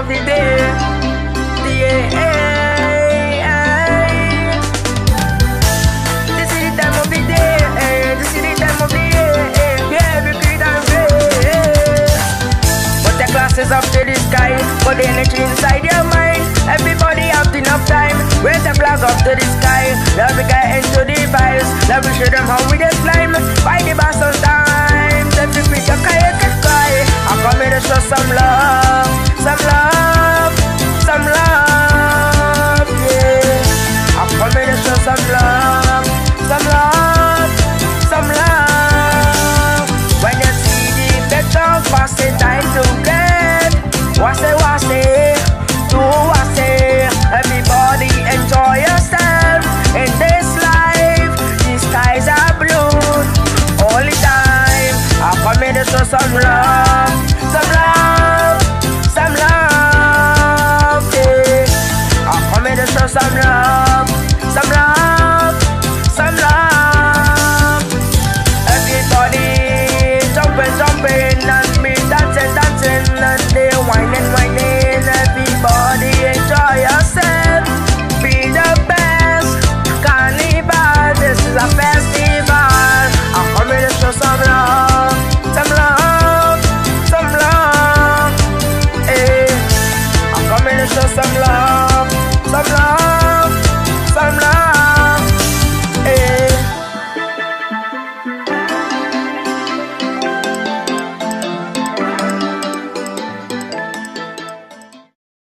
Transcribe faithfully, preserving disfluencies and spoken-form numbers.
the day. This is the time of the day. This is the time of the year. Yeah, we create and play. Put the glasses up to the sky. Put the energy inside your mind. Everybody have enough time. Raise the flag up to the sky. Let me get into the vibes. Let me show them how we just climb. Fight the boss on time. Let me pick a kayak and cry. I come here to show some love. Some love. Some love. Yeah. I come here to show some love. Some love. Some love. When you see the better passing time to get. What's it, what's it? Do what's it? Everybody enjoy yourself in this life. The skies are blue all the time. I come here to show some love, some love, some love. Yeah. I come here to show some love, some love, some love. Everybody jumping, jumping, and me dancing, dancing, and they whining, whining. Everybody enjoy yourself. Be the best. Carnival, this is a festival. I'm coming to show some love, some love, some love. Hey, I'm coming to show some love.